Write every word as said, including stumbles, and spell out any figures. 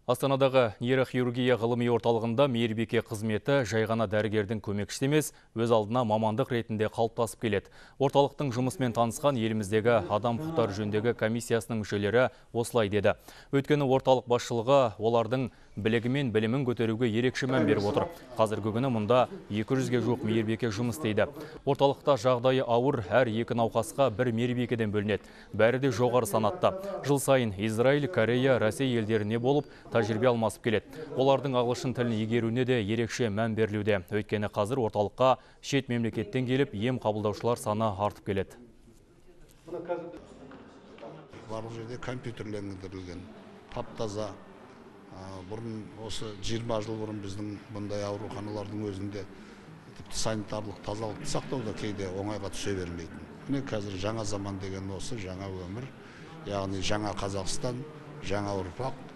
Астанадағы нейрохирургия ғылыми орталығында мейірбике қызметі жай ғана дәрігердің көмекшісі емес, өз алдына мамандық ретінде қалыптасып келеді. Орталықтың жұмысымен танысқан еліміздегі адам құқықтары жөніндегі комиссиясының мүшелері осылай деді. Өйткені орталық басшылығы олардың білігі мен білімін көтеруге ерекше мән беріп отыр. Қазіргі күні мұнда екі жүзге жуық мейірбике жұмыс істейді. Орталықта жағдайы ауыр әр екі науқасқа бір мейірбикеден бөлінеді. Бәрі де жоғары санатта. Жыл сайын Израиль, Корея, Ресей елдеріне болып тәжірибе алмасып келеді. Олардың ағылшын тілін игеруіне де ерекше мән берілуде. Өйткені қазір орталыққа шет мемлекеттен келіп ем қабылдаушылар саны артып келеді. Барлық жерде компьютерлендірілген, таптаза. Бұрын осы жиырма жыл бұрын біздің бұндай ауруханалардың өзінде санитарлық тазалықты сақтауда кейде оңайға түсе бермейтін. Міне қазір жаңа заман деген осы, жаңа өмір, яғни жаңа Қазақстан, жаңа ұрпақ.